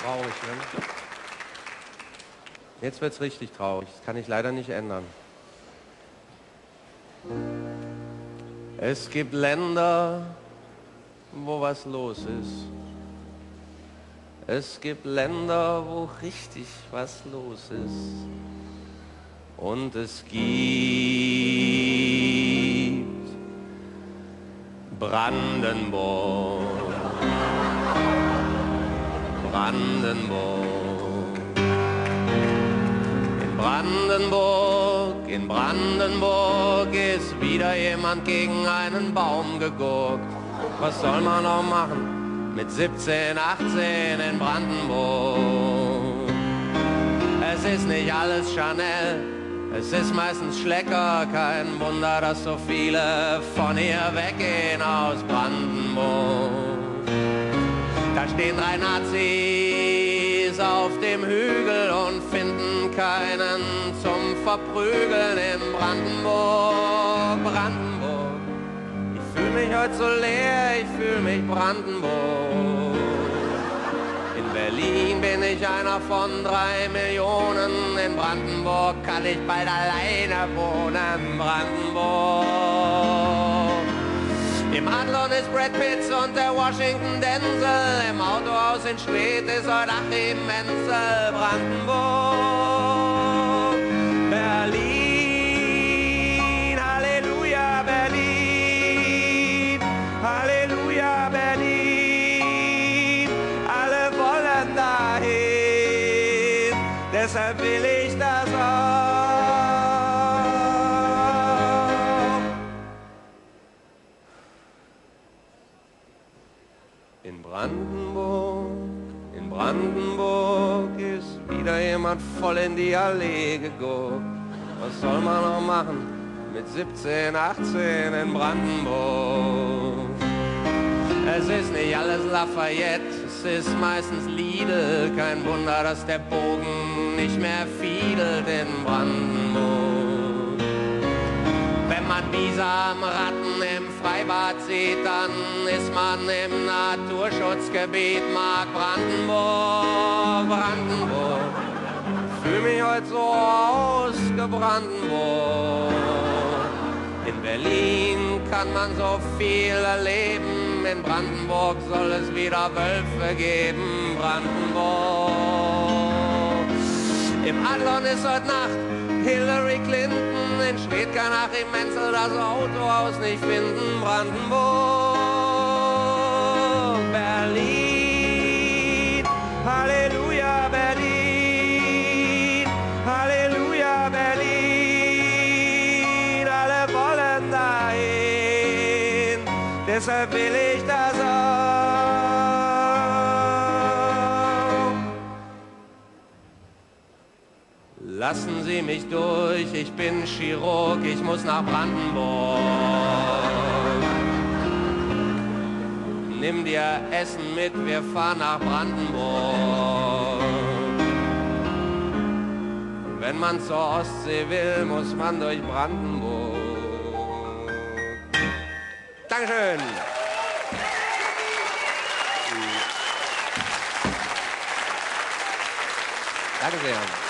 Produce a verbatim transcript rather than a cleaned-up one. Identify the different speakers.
Speaker 1: traurig, ne? Jetzt wird's richtig traurig. Das kann ich leider nicht ändern. Es gibt Länder, wo was los ist. Es gibt Länder, wo richtig was los ist. Und es gibt Brandenburg. Brandenburg. In Brandenburg, in Brandenburg ist wieder jemand gegen einen Baum gegurkt. Was soll man auch machen mit siebzehn, achtzehn in Brandenburg? Es ist nicht alles Chanel, es ist meistens Schlecker. Kein Wunder, dass so viele von hier weggehen aus Brandenburg. Da stehen drei Nazis auf dem Hügel und finden keinen zum Verprügeln in Brandenburg. Brandenburg, ich fühl mich heute so leer, ich fühl mich Brandenburg. In Berlin bin ich einer von drei Millionen, in Brandenburg kann ich bald alleine wohnen. Brandenburg. Im Adlon ist Brad Pitt und der Washington Denzel. Im Autohaus in Schwedt ist heute Achim Menzel. Brandenburg, Berlin, Halleluja Berlin, Halleluja Berlin. Alle wollen dahin, deshalb will ich das auch. In Brandenburg, in Brandenburg ist wieder jemand voll in die Allee geguckt. Was soll man auch machen mit siebzehn, achtzehn in Brandenburg? Es ist nicht alles Lafayette, es ist meistens Lidl. Kein Wunder, dass der Bogen nicht mehr fiedelt in Brandenburg. Wenn man Bisamratten im Freibad sieht, dann ist man im Naturschutzgebiet. Mark Brandenburg, Brandenburg, fühl mich heute so ausgebrandenburg. In Berlin kann man so viel erleben, in Brandenburg soll es wieder Wölfe geben. Brandenburg. Im Adlon ist heute Nacht Hillary Clinton, in Schwedt kann Achim Menzel das Autohaus nicht finden. Brandenburg, Berlin, Halleluja Berlin, Halleluja Berlin. Alle wollen dahin, deshalb will ich das auch. Lassen Sie mich durch, ich bin Chirurg, ich muss nach Brandenburg. Nimm dir Essen mit, wir fahren nach Brandenburg. Wenn man zur Ostsee will, muss man durch Brandenburg. Dankeschön. Danke sehr.